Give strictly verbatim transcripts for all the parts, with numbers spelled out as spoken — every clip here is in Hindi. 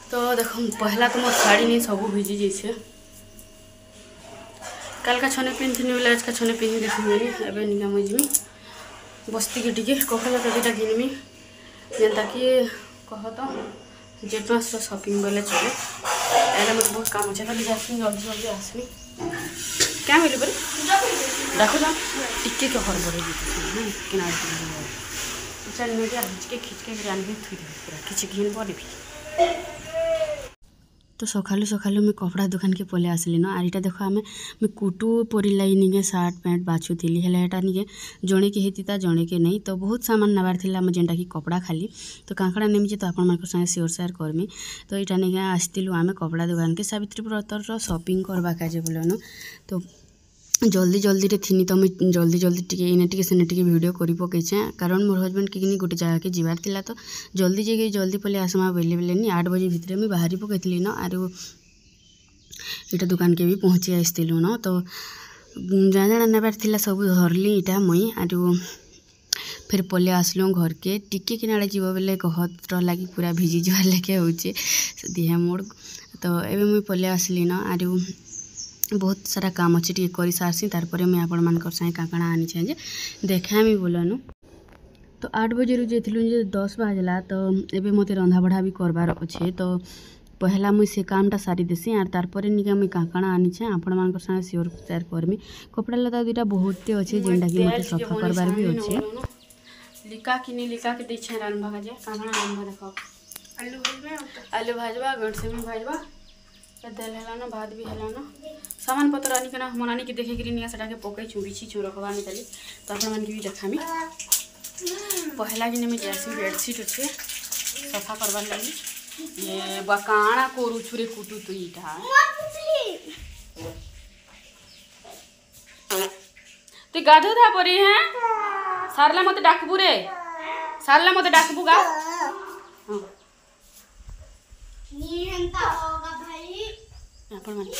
तो देखो पहला तो मोर शाड़ी नहीं सब भिजी जाइए कल का छने पिंधनी बोले आज का छने पिंधि देखी एवं निका मुझी बस्ती के टिके कपड़ा लता दुटा किनमी जेनता कि कह तो जेठ मास शॉपिंग बोले चले एला मत बहुत काम अच्छे खाली जासमी जल्दी जल्दी आसमी क्या मिले बोले देखो ना टिके के हर बड़े जीते किनारे चल मेरे खिंच के खिंच के ग्रान भी थी पूरा किसी घिन पड़े भी तो सकालू सकालू मैं कपड़ा दुकान के पले आसली न आर इटा देखो आम मैं कुटू परी लाई निके सार्ट पैंट बाछुली हेल्ला एटा निके जड़े के हेता जड़े के नहीं तो बहुत सामान नबार था जेनटा कि कपड़ा खाली तो काकड़ा नेमी तो आपण मान संगे सियोर सेयार करमी तो यहाँ निके आसलु आम कपड़ा दुकान के सावित्री व्रतर शॉपिंग करवा काजे बोलन तो जल्दी जल्दी रे थी तो मुझे जल्दी जल्दी टिके इने टिके सेने टिके वीडियो करी पकईचे कारण मोर हजबैंड के गोटे जगह के जीवार थिला तो जल्दी जाइए जल्दी पले आसमा बेले बेले नहीं आठ बजे भितर मुझे बाहरी पकईली न आर इटा दुकान के भी पहुँची आसलु न तो जाना जाना नबार थिला सब धरली इटा मुई आर फिर पले आसलु घर के टिके किनारे जीव बेले कहर लगी पूरा भिजी जावार लेके होचे दिहा मोड़ तो एवं मुई पले आसली न आर बहुत सारा काम अच्छे टी कर सारसी तार मुझे आपण मान संगे काकणा आनी जे देखामी बोलनु तो आठ बजे रू जाइलु जे दस बाजला तो एबे मते रंधा बढ़ा भी करबार अच्छे तो पहला मुझे से कामटा सारी देसी आर तार निका मुझे काकणा आनी आपण मान संगे सियोर सेयार करमी कपड़ा लता दुटा बहुत अच्छे जेनटा कि मते सफा करबार भी अच्छे लिका किनी लिका के देछे रानभा काजे काकणा रानभा देखो आलू भाजबा आलू भाजबा गणसे में भाजबा दाल हेलान भात भी हेलान सामान पतर आनिक मनानी के देखे कि सेटा के पकई छु बिछी छु रखबानी ताली तो आप भी देखामी पहला कि मैं जैसी बेडसीट अच्छे सफा करवार लगी ये बा काଣା करूछु रे कुटू तु इटा तु गाधो था परी हैं सारला मते डाकबू रे सारला मते डाकबू गा हां नी हंता होगा भाई अपन मन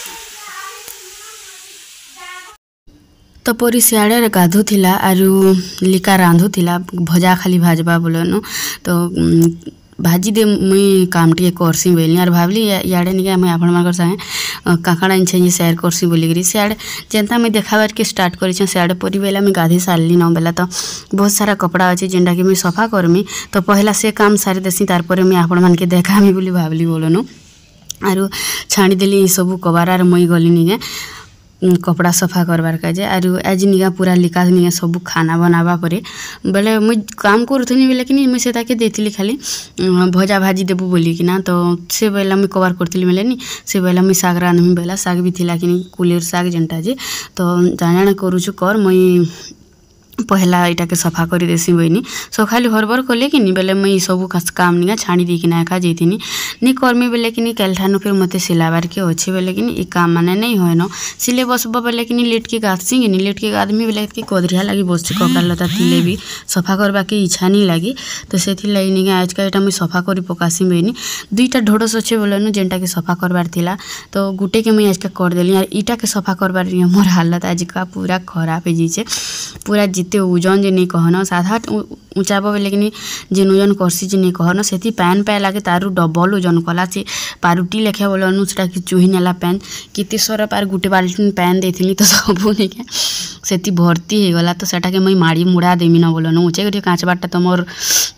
तो परी सियाड़े गाधु थिला आरु लिका रांधु थिला भजा खाली भाजबा बोलन तो भाजी दे मुई काम टे करसी बोली आर भावली इे निके मुझे आपण मान संगे काकड़ा इच्छे सेयार करसी बोलिकी सियाड़े जेनता मुझे देखाबार के स्टार्ट कर सियाड़े परी बेला मुझे गाधे सारली न बेला तो बहुत सारा कपड़ा अच्छे जेनटा कि मुझे सफा करमी तो पहला से काम सारी देसी तार मुझे आपण मान के देखामी बोली भावली बोलनु आरु छाणीदेली सब कबार आर मुई गली निके कपड़ा सफा करवार काजे आरु आज निका पूरा लिका निका सब खाना बनावा परे बेले मुझ काम करूथनी बेले कि मुझे से देती खाली भजा भाजी देबू बोलिकिना तो से बेला मुझे कबार करती बेले नी से बेला मुझे साग रांधमी बेला साग भी थिला कि कुलेर साग जेनटा जे तो जाना करूछु कर मुई पहला इटा के सफा कर देसी बनी सो खाली हरबर कले कि बेले मुई सब काम निका छाणी देकिना एका जाइथिनी नी कर्मी बेले कि कल ठानु फिर मते सिलाबार के अच्छे बेले कि ई काम माने नहीं होय न सिले बसब बेले कि लेट के गाधसी कि लेट के गाधमी बेले कि कदरिया लगी बसছি कपड़ा लता थिले भी सफा करबा के इच्छा नहीं लगी तो सेथि लई निका आज का एटा मुई सफा करी पकासी बनी दुईटा ढोडस अच्छे बोलन जेनटा के सफा करबार थिला तो गुटे के मुई आज का कर देली यार ईटा के सफा करबार मोर हालत आज का पूरा खराब हो जाइए पूरा जिते ओजन जे नहीं कहन साधा ऊँचाब बेले कि जेन ओजन करसी जे नहीं कहन से पैन पाए लगे तारू डबल ओजन कला से पारुटी लेखा बोलन से चुही नेला पैन कितने सर पार गुटे बाल्टी पैन देती तो सब नहीं से भर्ती हो गला तो सेटा के मुई माड़ी मुड़ा देमी न बोलन ऊँचे कर काँच बाटा तो मोर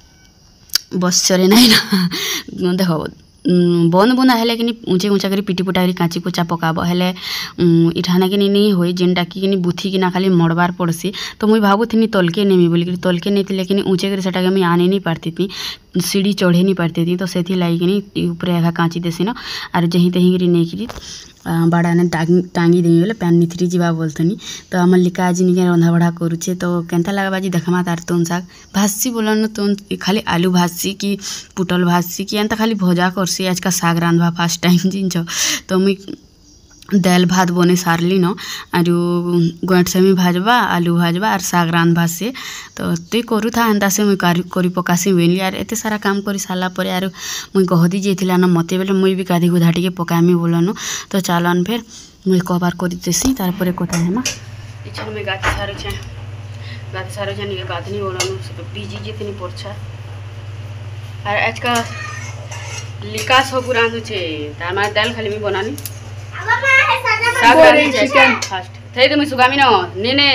बस चले नहीं ना देखो बंद बुंदा हेले कि ऊँचे ऊँचा कर पिटी पुटा कर काची कुचा पकाब हेले इठाना कि नहीं हुए जेन डाकी बुथी किना खाली मड़बार पड़सी तो मुई भावुथी तलके नेमी बोलिक तलके नहीं लेकिन ऊँचे कर सेटा मुझे आने नहीं पारती थी सीढ़ी चढ़े नहीं पारती थी तो से लगे ऊपर एघा काची देसी न आर जहीं तहीं कर नहीं बाड़ाने टांगी देमी बोले पैन निथरी जावा बोलथनी तो आम लिका आज निके रंधा बढ़ा करुचे तो केनता लगा बाजी देखमा तार तुन साग भाजसी बोलन तुन खाली आलू भाजसी कि पुटल भाजसी कि एंता खाली भजा करसी आज का साग रांधवा फास्ट टाइम जिनछ तो मुई दाल भात बने सारली न आरु गोट सेमी भाजबा आलू भाजबा और साग रांधवा से तो तुई करू था एंता से मुई करी पकासी बोली यार एते सारा काम कर सारा पर यार मुई गहदी जाइला न मते बेले मुई भी गाधी गुधा टिके पकामी बोलन तो चलन फिर मुई कबार कर देसी तार पर कथा हेमा इछन में गाती सारो छे गाती सारो छे निके गातनी बोलन सब बीजी जेतनी पड़छा और आज का लिका सब रांधुचे तार माने दाल खाली मी बनानी साग रांधि चिकन फास्ट थई तो मी सुगामी न नेने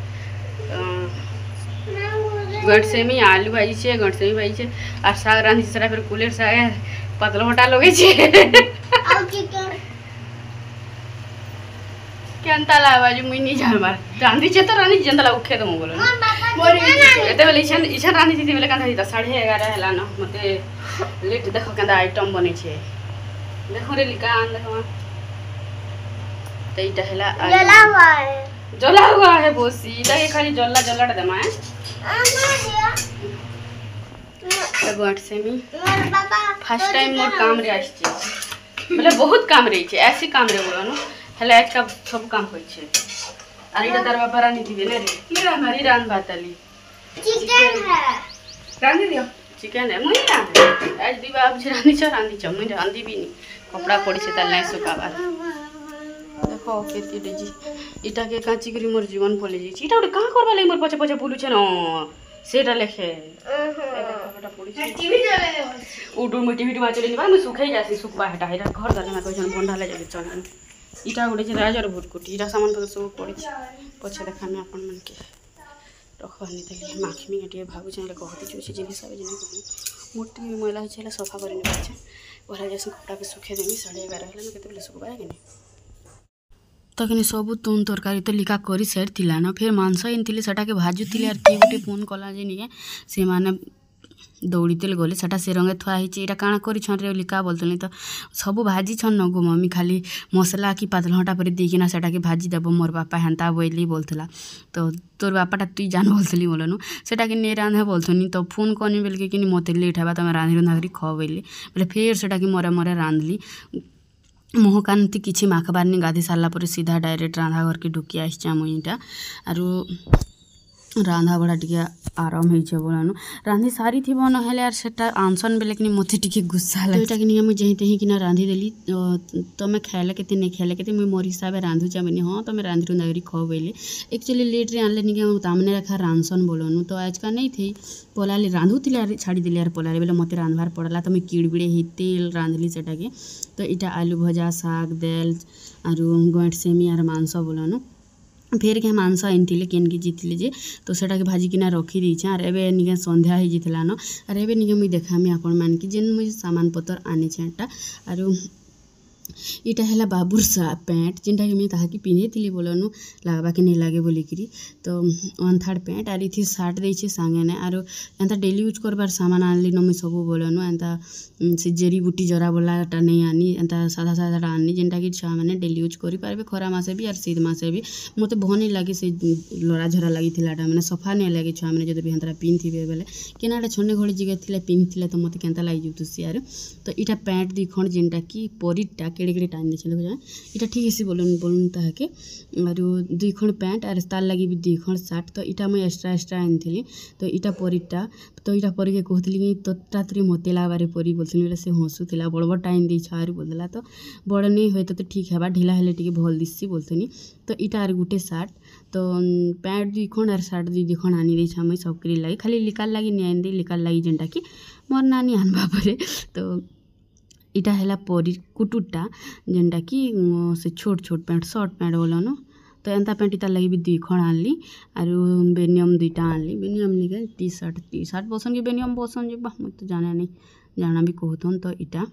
गडसेमी आलू भाजी छे गडसेमी भाजी छे और साग रांधि छे फिर कुलेर साग पतलो हटा लगे छे और चिकन केनता ला बाजू मुई नहीं जान मार रांधि छे तो रांधि जनता ला उखे दमु बोलो मोर एते बेले इछन इछन रांधि थी बेले कांधा हिता साढ़े ग्यारह हला न मते लेट देखो केंदा आइटम बने छे देखो रे लिका आन देखो तईटा हला जला हुआ है जला हुआ है बोसी इटा के खाली जल्ला जल्ला दमा है तब से मी फर्स्ट टाइम मोर काम रे आछे मतलब बहुत काम रे छे ऐसी काम रे बोलो न हला आज का सब काम होय छे आर इटा तार बाबा रानी थी ने रे की हमारी रान बातली चिकन है रानी दियो चिकन है मुई रान आज दी बाप जे रानी छ रानी छ मुई रांधी भी नहीं कपड़ा पड़ी छे ताल नै सुकाबार देखो केती डेजी इटा के काची करी मोर जीवन पले जी इटा ओडे का करबा ले मोर पछे पछे बुलु छे न सेटा लेखे कपड़ा पड़ी छे टीवी चले उडू मी टीवी मा चले निबा मैं सुखाई जासी सुकबा हटा हेरा घर दाले मा कहछन बंडा ले जाबे चल इटा ओडे छे राजर भुटकुटी इटा सामान पर सब पड़ी छे पछे देखामी आपन मन के रखवानी देली माखी मी एटे भाबु चले कहती छु जिनि सब जिनि कहू मोटी मैला छेला सफा करनी पछे ओरा जैसे कपड़ा के सुखे देनी साढ़े ग्यारह हला में केते बेले सुकबा कि नहीं तखनी सबू तुन तरकारी तो लिका करी सेट थिला न फिर मांस इनथिले सेटा के भाजुथिले आर के गुटे फोन कला जे निके से माने दौड़ीतेल गले सेटा से रंगे थुआ हिची एटा काना करी छन रे लिका बोलतनी तो सबू भाजी छन न गो मम्मी खाली मसला की पातल हटा पर देकिना सेटा के भाजी देबो मोर बापा हेंता बोइली बोलथला तो तोर बापाटा तुई जान बोलथली बोलनु सेटा के ने रांधे बोलथनी तो फोन कनी बेल के किनी मते लेट हेबा तमे रांधि रंधाकरी खबैली बोले फिर सेटा के मोरे मोरे रांधली मोह कांति किछि माखबारनी गाधी सारला पर सीधा डायरेक्ट रांधा घर के ढुकी आइछा मुईटा आरु रांधा बड़ा टिके आराम होइछे बोलानु रांधि सारी थी बन हेले यार सेटा आंसन बेले कि मते टिके गुस्सा लागे एटा कि नि मु जेहि तेहि किना रांधि देली तमे खाइले केते नै खाइले केते मु मोर हिसाबे रांधु चाबेनी हां तमे रांधि रुंदागरी खबैले एक्चुअली लेट रे आनले नि के तामने रखा रांसन बोलनु तो आज का नै थी पोलाले रांधु तिले छाड़ी दिले यार पोलाले बेले मते रांधवार पड़ला तमे किड़बिड़े हि तेल रांधली सेटा के तो इटा आलू भजा साग दाल आरु गंठ सेमी आर मांस बोलनु फेर के मांस आनथिले केन के जीतले जे तो सेटा के भाजी किना रखी दी छ आर एबे निके संध्या हे जितला न आर एबे निके मुई देखामी आपन मान की जेन मुई सामान पत्र आने छटा आरु इटा हैला बाबूर सा पैंट जिनटा कि मैं ताहा कि पिन्हे थिली बोलनु लागबा के नहीं लागे बोली करी तो वन थर्ड पैंट आर इथि शर्ट देइ छे संगे ने आरो एंता डेली यूज करबार सामान आनली न मैं सब बोलनु एंता से जड़ी बूटी जरा बोलाटा नहीं आनी एंता सादा सादा आनी जिनटा कि छा माने डेली यूज करि पारबे खरा मासे भी आर शीत मासे भी मते भनी लागे से लड़ा झरा लागि थिलाटा माने सफा नहीं लागे छा माने जदि हेंतरा पिन थिबे बेले केनाडा छन्ने घड़ी जिगे थिले पिन थिले तो मते केंता लागि जुतुसी आरो तो इटा पैंट दी खण जिनटा कि परिटा केड़े केड़े टाइम देछले हो जाय इटा ठीक हिसी बोलन बोलन ताके आरो दुई खण पैंट आर तार लागि भी दुई खण शर्ट तो इटा मैं एक्स्ट्रा एक्स्ट्रा आनथिली तो इटा परिटा तो इटा परि के कहथली कि तोटा तरी मते लाबारे परि बोलथली बेले से हंसुथिला बड़ बड़ टाइम दै छारी बोलला तो बड़ नै होय तो ठीक हेबा ढिला हेले टिके भल दिससी बोलथनी तो इटा आर गुटे शर्ट तो पैंट दुई खण आर शर्ट दुई खण आनी दै छ मैं सबकरी लागि खाली लिकाल लागि नै आनि दे लिकाल लागि जेंटा कि मोर नानी आनबा परे तो इटा हैला परी कुटुटा जेनटा कि से छोट छोट पैंट शर्ट पैंट बोलन तो एंता पैंट तार लगी भी दुई खण आनली आरु बेनियम दुईटा आनली बेनियम निके टी शर्ट टी शर्ट बसन के बेनियम बसन जे बा मत जाना नहीं जाना भी कहतन तो इटा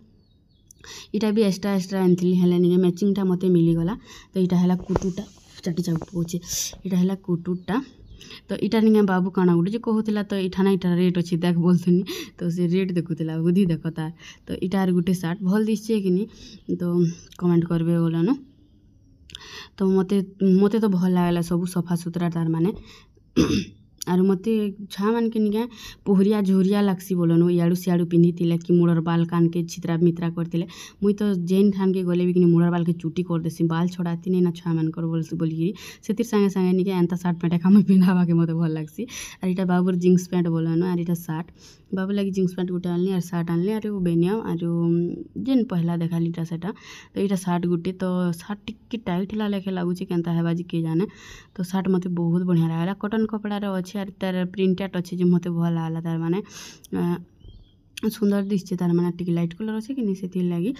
इटा भी एक्स्ट्रा एक्स्ट्रा आनथिली हेले निके मैचिंगटा मते मिली गला तो इटा हैला कुटुटा चाटी चाउ पोचे इटा हैला कुटुटा तो इटा निके बाबू काना गुटे जे कहूला तो इठा ना इटा रेट अच्छी देख बोलथनी तो से रेट देखुला बुद्धि देख तार तो इटार गुटे शर्ट भल दिशे कि नहीं तो कमेंट करबे बोलन तो मते मते तो भल लागला सब सफा सुतरा तार माने आर मते छा मान के निके पोहरिया झोरिया लागसी बोलन याडू सियाडू पिंधी तिले कि मुड़र बाल कान के चित्रा मित्रा करतिले मुई तो जेन ठान के गले भी कि मुड़र बाल के चुटी कर देसी बाल छोड़ाती नहीं ना छा मान कर बोलसी बोली सेतिर संगे संगे निके एंता शर्ट पैंट का मैं पिंधाबा के मते भल लागसी आर इटा बाबूर जीन्स पैंट बोलन आर इटा शर्ट बाबू लगी जीन्स पैंट गुटे आनली आर शर्ट आनली आर बेनियम आर जेन पहला देखाली इटा सेटा तो इटा शर्ट गुटे तो शर्ट टिके टाइट ला लेखे लागुची केनता हेबा जे के जाने तो शर्ट मते बहुत बढ़िया लागला कॉटन कपड़ा रे अछि आर तार प्रिंटेड अछि जे मते भल लागला तार माने सुंदर दिशे तार माने टिके लाइट कलर अच्छे कि से लगी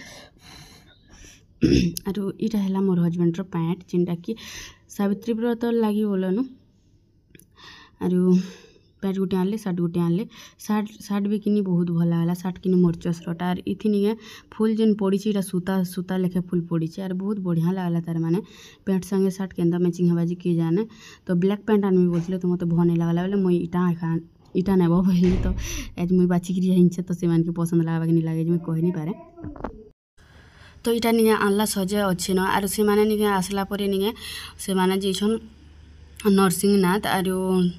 आरो इटा है मोर हजबैंड पैंट जेनटा कि सावित्री व्रत लगी बोलन आरो पैंट गोटे आनले सार्ट गोटे आनले सार्ट सार्ट भी किनी बहुत भल है सार्ट किनी मोर चसरटा आर इथि निके फुल जेन पड़ी सूता सूता लेखे फुल पड़ी आर बहुत बढ़िया लगला तार माने पैंट संगे सार्ट केंदा मैचिंग हवा किए जाने तो ब्लैक पैंट आनबी बोलते तो मत भल नहीं लगला बोले मुई इटा खा इटा नेब बोली तो आज मुई बाचिक हिंचे तो से पसंद लगा कि नहीं लगे मुझे कह नहीं पारे तो इटा निके आनला सजे अच्छे न आर से माने निके आसला परे निके से माने जेछन नरसिंहनाथ आरो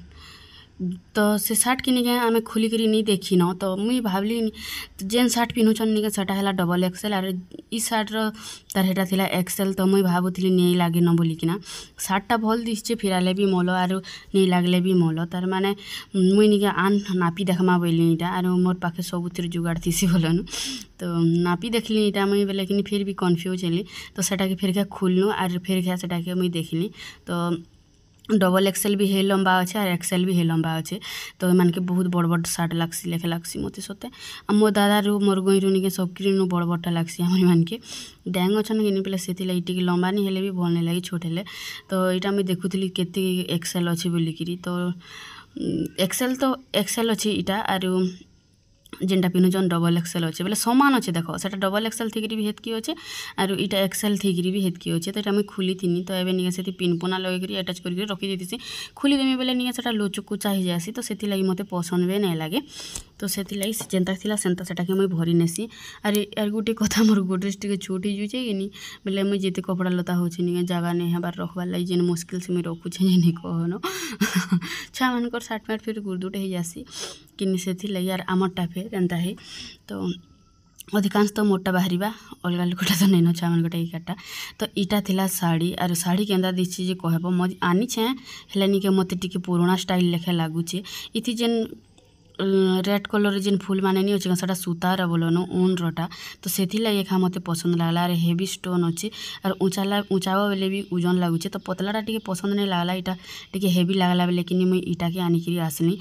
तो से सार्ट किनिके आम खोलिक नहीं देखी न तो मुई भावली जेन सार्ट पिन्हुछन निके सेटा है डबल एक्सेल आर इ सार्ट तार हेटा थिला एक्सेल तो मुई भावुली नहीं लगे न बोलिकिना सार्टा भल दिशे फिराले भी मोल आर नहीं लगले भी मोल तार माने मुई निके आन नापी देखमा बोली इटा आर मोर पाखे सबुतिर जुगाड़ थीसी बोलन तो नापी देखली इटा मुई बोले कि फिर भी कन्फ्यूज हेली तो सेटा के फिर खोलनु आर फिर क्या सेटा के मुई देखली तो डबल एक्सेल भी है लंबा अच्छे और एक्सेल भी है लंबा अच्छे तो मान के बहुत बड़ बड़ सार्ट लगसी लेखे लगसी मत सते मो दादा रू मोर गई रू निके सबकी नु बड़ बड़टा लगसी आम मान के डैंग अच्छन कि पे से टी लंबा नहीं हेले भी भल नहीं लगे छोट हेले तो यहाँ मुझे देखुली केते एक्सेल अच्छे बोलिकी तो एक्सेल तो एक्सेल अच्छे इटा आर जेनटा पिन्हुचन डबल एक्सेल अच्छे बोले सामान अच्छे देख से डबल एक्सेल थी भी हेतकी अच्छे आर इटा एक्सेल थी भी हेतकी अच्छे तो यहाँ मुझे खोली थी तो ये निके से पिनपोना लगे अटाच करके रखी देती खोलीदेमी बोले निके से लोचुकुचा हो जासी तो से मत पसंद भी नहीं लगे तो से जेनता थी सेनता से मुझे भरी नेसी आर यार गोटे कथा मोर गोड्रेज टे छोट हो जाए कि बोले मुझे जिते कपड़ा लता हो जगह नहीं हबार रखबार लगे जेन मुस्किल से मुझे रखुचे नहीं कहन छुआ मान सार्ट पैंट फिर गुरदुट हो जासी कि से यार आमरटा फिर एंता है तो अधिकांश तो मोटा बाहर अलग लोकटा तो नहीं छुआ मान इकाटा तो इटा थिला साड़ी आर साड़ी केंदा दिसी जे कहब मो आनी छे हेले निके मते टिके पुराना स्टाइल लेखे लागुचे इथि जेन रेड कलर जेन फुल माने नहीं अच्छे से सूतार बोलन ऊन रटा तो से एखा मत पसंद लगला आर हेवी स्टोन अच्छे और ऊँचा ऊँचावा बेले भी ओजन लगुचे तो पतलाटा टे पसंद नहीं लगला इटा टे हेवी लगला बेले कि मुझे इटा के आनिक आसली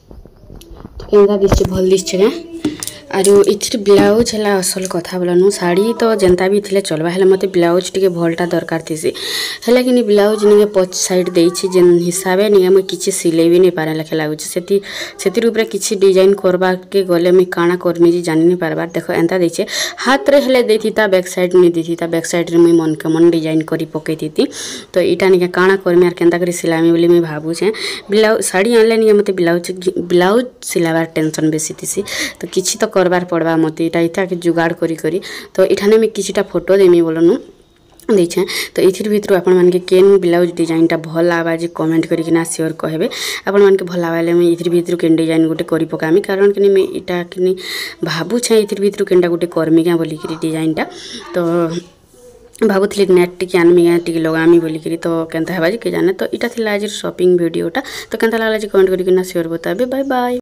तो केंदा दिशे भल दिशे आरो इथि ब्लाउज है असल कथा बोलन साड़ी तो जेनता भी थे चलवा है मत ब्लाउज टे भलटा दरकार थी है कि ब्लाउज निके पच साइड देछि जेन हिसाब नहीं मुझे किसी सिले भी नहीं पारे लेखे लगुचे से किसी डिजाइन करवा के गले मुझे काଣା करमी जी जानी नहीं पारबार देख एंता देछे हाथ रे हेले देथी बैक साइड नहीं देथी बैक साइड रे मुझे मन के मन डिजाइन करी पकई थी तो इटा निके काଣା करमी आर केंता करी सिलामी बोली मुझे भावुचे ब्लाउज साड़ी आनले निके मत ब्लाउज ब्लाउज सिलाबार टेंशन बेसी थी तो किसी तो करबार पड़वा मत इटा इटा के जुगाड़ करी करी तो इठाने में किसीटा फोटो देमी बोलनु देछे तो इथिर भितर आपण मान के केन ब्लाउज डिजाइनटा भल आवा जे कमेंट करिकिना शेयर कहबे आपण मान के भल आवाले मैं इथिर भितर केन डिजाइन गोटे करी पकामी कारण कि मैं इटा कि भाबु छे इथिर भितर केनटा गोटे कर्मी क्या बोली कि डिजाइनटा तो भावुली नेट टी आनमी टी लगामी बोलिकी तो केनता है के जाने तो इटा थी आज शॉपिंग वीडियोटा तो केनता लगला कमेंट करके शेयर बताबे बाय बाय।